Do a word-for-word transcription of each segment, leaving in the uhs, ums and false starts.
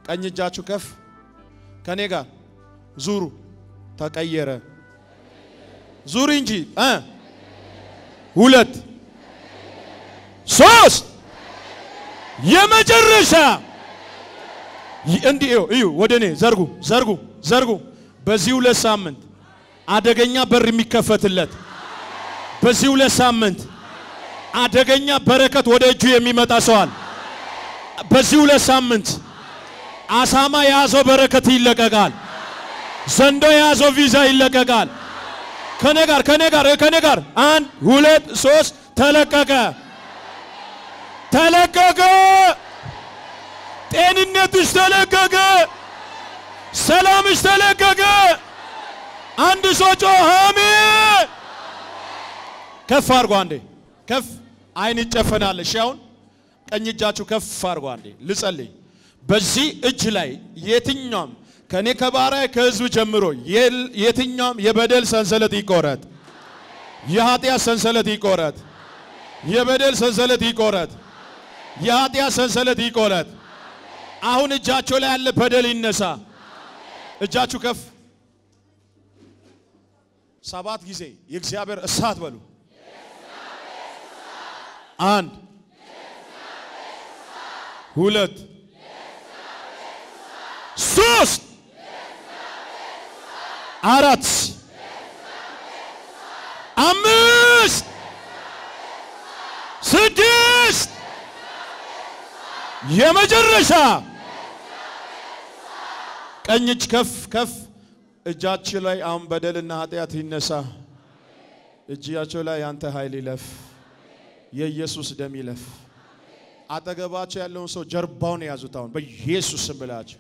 ቀኝ እጃችሁ ከፍ ከኔ ጋር ዙሩ ተቀየረ ዙሩ እንጂ እ ሁለት ሶስት የመጨረሻ እንዲህ እዩ ወደኔ ዘርጉ ዘርጉ ዘርጉ በዚህ ሁለት ሳምንት አደገኛ በር የሚከፈትለት በዚህ ሁለት ሳምንት አደገኛ በረከት ወደ እጁ የሚመጣ ሰዋል በዚህ ሁለት ሳምንት አሳማ ያዘው በረከት ይለቀቃል ዘንዶ ያዘው ቪዛ ይለቀቃል ከኔ ጋር ከኔ ጋር ከኔ ጋር አንድ ሁለት ሶስት ተለቀቀ ተለቀቀ ጤንነትሽ ተለቀቀ ሰላምሽ ተለቀቀ አንድ ሶጮ አሜን ከፍ አርጉ አንዴ ከፍ አይን ይጨፈናል ሻውን ቀኝ እጃችሁ ከፍ አርጉ አንዴ ልጸልይ በዚህ እጅ ላይ የትኛም ከኔ ከባሪያ ከህዝብ ጀምሮ የትኛም የበደል ሰንሰለት ይቆረጥ የኃጢአት ሰንሰለት ይቆረጥ የበደል ሰንሰለት ይቆረጥ የኃጢአት ሰንሰለት ይቆረጥ አሁን እጃችሁ ላይ ያለ በደል ይነሳ እጃችሁ ከፍ ሰባት ጊዜ የእግዚአብሔር እሳት በሉ አንድ ሁለት ሶስት አራት አምስት ስድስት የመጨረሻ ቀኝ እጅ ከፍ ከፍ እጃችሁ ላይ አሁን በደልና ኃጢአት ይነሳ እጃችሁ ላይ ያንተ ኃይል ይለፍ የኢየሱስ ደም ይለፍ አጠገባችሁ ያለውን ሰው ጀርባውን ያዙት አሁን በኢየሱስ ስም ብላችሁ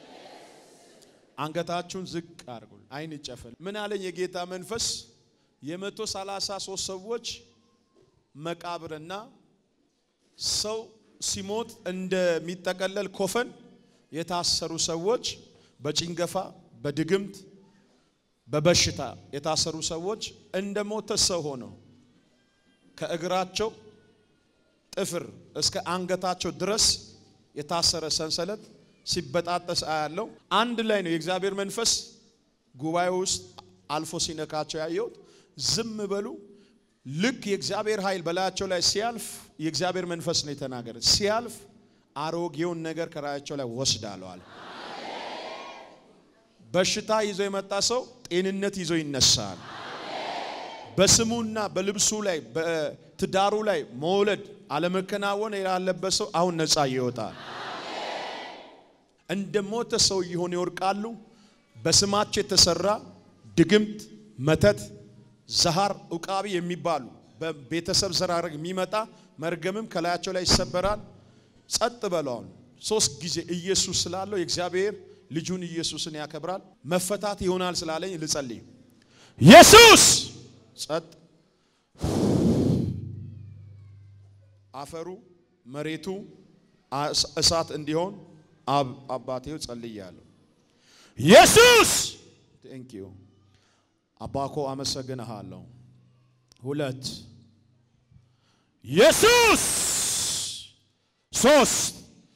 አንገታችሁን ዝቅ አድርጉ አይን ይጨፈን ምን አለኝ የጌታ መንፈስ የመቶ ሰላሳ ሶስት ሰዎች መቃብርና ሰው ሲሞት እንደሚጠቀለል ኮፈን የታሰሩ ሰዎች በጭንገፋ በድግምት በበሽታ የታሰሩ ሰዎች እንደሞተ ሰው ሆነው ከእግራቸው ጥፍር እስከ አንገታቸው ድረስ የታሰረ ሰንሰለት ሲበጣጠስ አያለው አንድ ላይ ነው የእግዚአብሔር መንፈስ ጉባኤው ውስጥ አልፎ ሲነካቸው ያየውት ዝም በሉ ልክ የእግዚአብሔር ኃይል በላያቸው ላይ ሲያልፍ የእግዚአብሔር መንፈስ ነው የተናገረ ሲያልፍ አሮጌውን ነገር ከራያቸው ላይ ወስዳለው አለ በሽታ ይዞ የመጣ ሰው ጤንነት ይዞ ይነሳል በስሙና በልብሱ ላይ በትዳሩ ላይ መውለድ አለመከናወን ያለበት ሰው አሁን ነፃ ይወጣል እንደሞተ ሰው ይሆን ይወርቃሉ በስማቸው የተሰራ ድግምት መተት ዘሃር ኡቃቢ የሚባሉ በቤተሰብ ዘራረግ የሚመጣ መርገምም ከላያቸው ላይ ይሰበራል ጸጥ በሏል ሶስት ጊዜ ኢየሱስ ስላለው የእግዚአብሔር ልጁን ኢየሱስን ያከብራል መፈታት ይሆናል ስላለኝ ልጸልይ ኢየሱስ ጸጥ አፈሩ መሬቱ እሳት እንዲሆን አብ አባቴው ጸልያለሁ ኢየሱስ ቴንክ ዩ አባኮ አመሰግንሃለሁ ሁለት ኢየሱስ ሶስት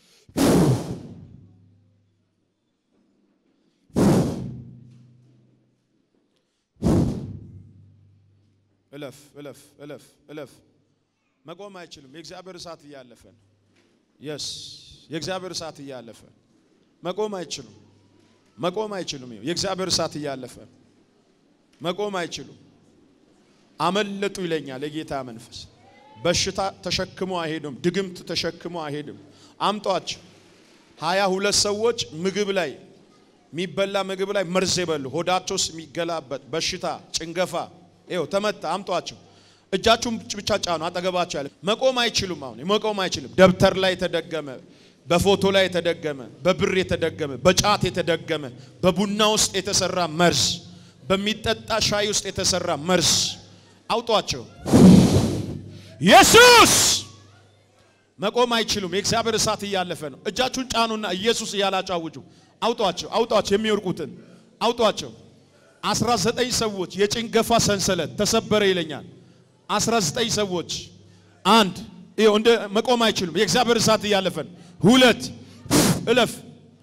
እለፍ እለፍ እለፍ እለፍ መቆም አይችልም የእግዚአብሔር እሳት ያለፈ yes የእግዚአብሔር እሳት ያለፈ መቆም አይችልም መቆም አይችልም የእግዚአብሔር እሳት ያለፈ መቆም አይችልም አመለጡ ይለኛል የጌታ መንፈስ በሽታ ተሸክሞ አይሄድም ድግምት ተሸክሞ አይሄድም አምጧቸው ሃያ ሁለት ሰዎች ምግብ ላይ ሚበላ ምግብ ላይ መርዝ ይበሉ ሆዳቸውስ የሚገላበት በሽታ ጭንገፋ ይሄው ተመታ አምጧቸው እጃችሁን ብቻ ጫኑ አጠገባቸው ያለ መቆም አይችሉም አሁን መቆም አይችልም ደብተር ላይ ተደገመ በፎቶ ላይ ተደገመ በብር የተደገመ በጫት የተደገመ በቡና ውስጥ የተሰራ መርዝ በሚጠጣ ሻይ ውስጥ የተሰራ መርዝ አውጧቸው ኢየሱስ መቆም አይችሉም የእግዚአብሔር እሳት ያለፈ ነው እጃችሁን ጫኑና ኢየሱስ ያላጫውጁ አውጧቸው አውጧቸው የሚወርቁትን አውጧቸው አስራ ዘጠኝ ሰዎች የጭንገፋ ሰንሰለት ተሰበረ ይለኛል አስራ ዘጠኝ ሰዎች አንድ ይሄው እንደ መቆም አይችሉም የእግዚአብሔር እሳት ያለፈ ሁለት እለፍ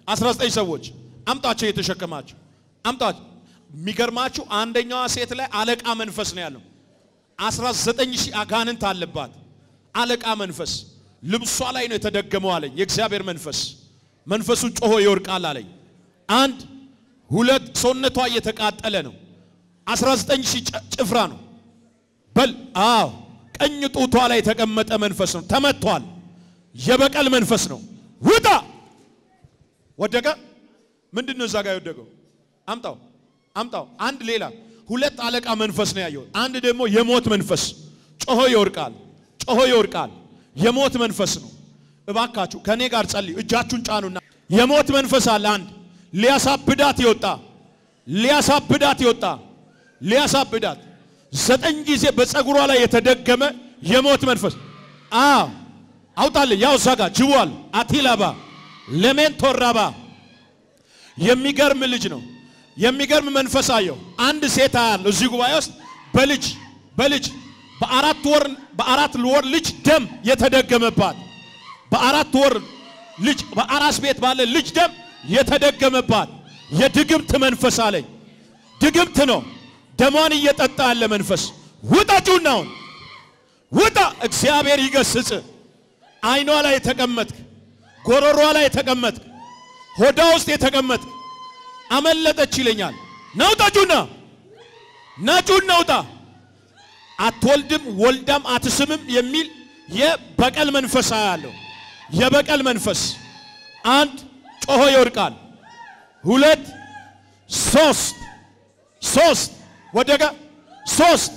አስራ ዘጠኝ ሰዎች አምጣቸው የተሸከማቸው አምጣቸው የሚገርማችሁ አንደኛዋ ሴት ላይ አለቃ መንፈስ ነው ያለው አስራ ዘጠኝ ሺህ አጋንንት አለባት አለቃ መንፈስ ልብሷ ላይ ነው የተደገመው አለኝ የእግዚአብሔር መንፈስ መንፈሱ ጮሆ ይወርቃል አለኝ አንድ ሁለት ሰውነቷ እየተቃጠለ ነው አስራ ዘጠኝ ሺህ ጭፍራ ነው በል አዎ ቀኝ ጡቷ ላይ የተቀመጠ መንፈስ ነው ተመቷል የበቀል መንፈስ ነው ውጣ ወደቀ ምንድነው እዛ ጋር የወደቀው አምጣው አምጣው አንድ ሌላ ሁለት አለቃ መንፈስ ነው ያየው አንድ ደግሞ የሞት መንፈስ ጮሆ ይወርቃል ጮሆ ይወርቃል የሞት መንፈስ ነው እባካችሁ ከኔ ጋር ጸልዩ እጃችሁን ጫኑና የሞት መንፈስ አለ አንድ ሊያሳብዳት ይወጣ ሊያሳብዳት ይወጣ ሊያሳብዳት ዘጠኝ ጊዜ በፀጉሯ ላይ የተደገመ የሞት መንፈስ አዎ አውጣለ ያው ዛጋ ጅዋል አቲላባ ለሜንቶራባ የሚገርም ልጅ ነው የሚገርም መንፈስ አየው አንድ ሴት አለ እዚህ ጉባኤ ውስጥ በልጅ በልጅ በአራት ወር በአራት ወር ልጅ ደም የተደገመባት በአራት ወር ልጅ በአራስ ቤት ባለ ልጅ ደም የተደገመባት የድግምት መንፈስ አለኝ ድግምት ነው ደሟን እየጠጣ ያለ መንፈስ ውጣጩናው ውጣ እግዚአብሔር ይገስጽ አይኗ ላይ ተቀመጥክ ጎሮሯ ላይ ተቀመጥክ ሆዳ ውስጥ የተቀመጥክ አመለጠች ይለኛል ናውጣጩና ናጩና ውጣ አትወልድም ወልዳም አትስምም የሚል የበቀል መንፈስ አያለው የበቀል መንፈስ አንድ ጮሆ ይወርቃል ሁለት ሶስት ሶስት ወደቀ ሶስት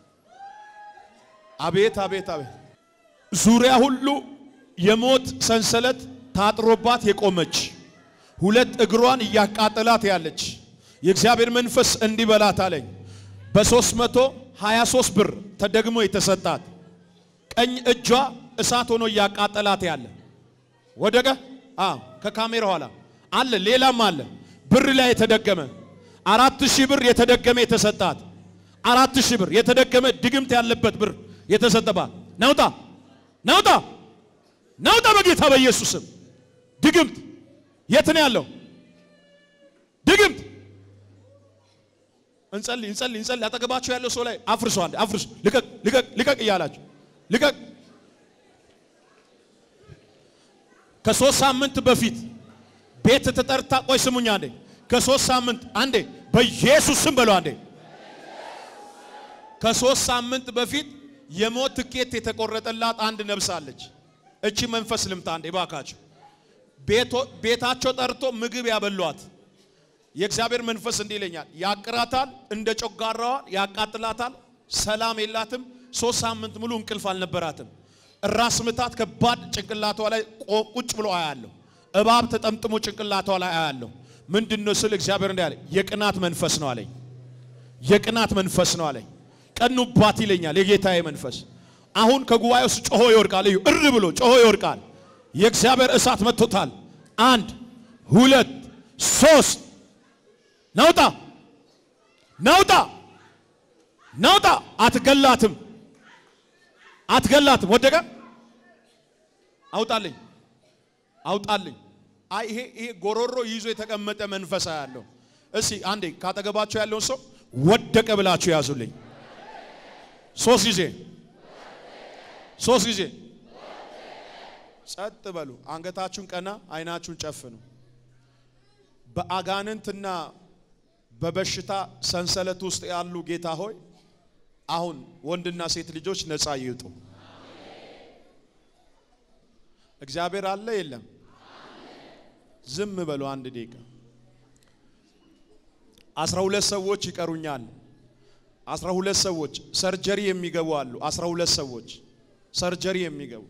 አቤት አቤት አቤት ዙሪያ ሁሉ የሞት ሰንሰለት ታጥሮባት የቆመች ሁለት እግሯን ያቃጠላት ያለች የእግዚአብሔር መንፈስ እንዲበላት አለኝ በ323 ብር ተደግሞ የተሰጣት ቀኝ እጇ እሳት ሆኖ ያቃጠላት ያለ ወደቀ አ ከካሜራ ኋላ አለ ሌላም አለ ብር ላይ የተደገመ አራት ሺህ ብር የተደገመ የተሰጣት አራት ሺህ ብር የተደገመ ድግምት ያለበት ብር የተሰጠባት ናውጣ ናውጣ ናውጣ በጌታ በኢየሱስም ድግምት የት ነው ያለው ድግምት እንጸልይ እንጸልይ እንጸልይ አጠገባችሁ ያለው ሰው ላይ አፍርሱ አንድ አፍርሱ ልቀቅ ልቀቅ ልቀቅ ይያላችሁ ልቀቅ ከሶስት ሳምንት በፊት ቤት ተጠርታ ቆይ ስሙኛ አንዴ ከሶስት ሳምንት አንዴ በኢየሱስ ስም በለው አንዴ ከሶስት ሳምንት በፊት የሞት ትኬት የተቆረጠላት አንድ ነብስ አለች እቺ መንፈስ ልምታ አንዴ ባካችሁ ቤቶ ቤታቸው ጠርቶ ምግብ ያበሏት የእግዚአብሔር መንፈስ እንዲለኛል ያቅራታል እንደ ጮጋራዋ ያቃጥላታል ሰላም የላትም ሶስት ሳምንት ሙሉ እንቅልፍ አልነበራትም ራስ ምታት ከባድ ጭንቅላቷ ላይ ቁጭ ብሎ አያለሁ እባብ ተጠምጥሞ ጭንቅላቷ ላይ አያለሁ ምንድነው ስለ እግዚአብሔር እንዲያለ የቅናት መንፈስ ነው አለኝ የቅናት መንፈስ ነው አለኝ ቀኑባት ይለኛል የጌታዬ መንፈስ አሁን ከጉባኤው ጮሆ ይወርቃል እዩ እር ብሎ ጮሆ ይወርቃል የእግዚአብሔር እሳት መጥቶታል አንድ ሁለት ሶስት ናውጣ ናውጣ ናውጣ አትገላትም አትገላትም ወደቀ አውጣልኝ አውጣልኝ አይ ይሄ ይሄ ጎሮሮ ይዞ የተቀመጠ መንፈስ ያለው እሺ አንዴ ካጠገባችሁ ያለው ሰው ወደቀ ብላችሁ ያዙልኝ ሶስት ጊዜ ሶስት ጊዜ ጸጥ በሉ አንገታችሁን ቀና አይናችሁን ጨፍኑ በአጋንንትና በበሽታ ሰንሰለት ውስጥ ያሉ ጌታ ሆይ አሁን ወንድና ሴት ልጆች ነፃ ይውጡ እግዚአብሔር አለ የለም ዝም በሉ አንድ ደቂቃ አስራ ሁለት ሰዎች ይቀሩኛል አስራ ሁለት ሰዎች ሰርጀሪ የሚገቡ አሉ አስራ ሁለት ሰዎች ሰርጀሪ የሚገቡ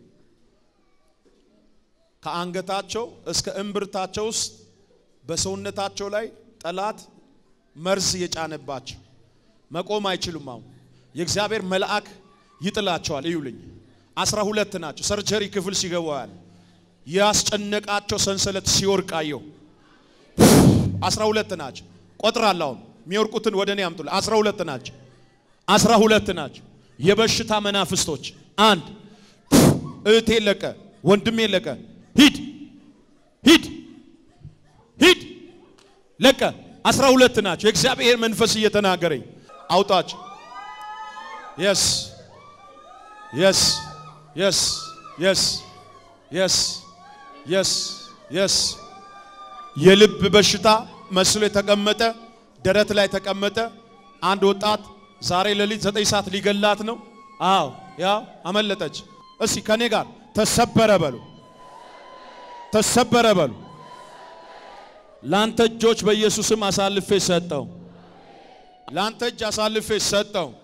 ከአንገታቸው እስከ እምብርታቸው ውስጥ በሰውነታቸው ላይ ጠላት መርዝ የጫነባቸው መቆም አይችሉም አሁን የእግዚአብሔር መልአክ ይጥላቸዋል ይዩልኝ አስራ ሁለት ናቸው ሰርጀሪ ክፍል ሲገቡ ያለ ያስጨነቃቸው ሰንሰለት ሲወርቃየው አስራ ሁለት ናቸው ቆጥራለሁ የሚወርቁትን ወደኔ አምጡልኝ አስራ ሁለት ናቸው አስራ ሁለት ናቸው የበሽታ መናፍስቶች አንድ እቴ ለቀ ወንድሜ ለቀ ሂድ ሂድ ለቀ አስራ ሁለት ናቸው የእግዚአብሔር መንፈስ እየተናገረኝ አውጣቸው yes yes yes yes yes yes yes የልብ በሽታ መስሎ የተቀመጠ ደረት ላይ ተቀመጠ አንድ ወጣት ዛሬ ለሊት ዘጠኝ ሰዓት ሊገላት ነው አዎ ያው አመለጠች እስኪ ከኔ ጋር ተሰበረ በሉ ተሰበረ በሉ ላንተ እጆች በኢየሱስም አሳልፌ ሰጠው ላንተ እጅ አሳልፌ ሰጠው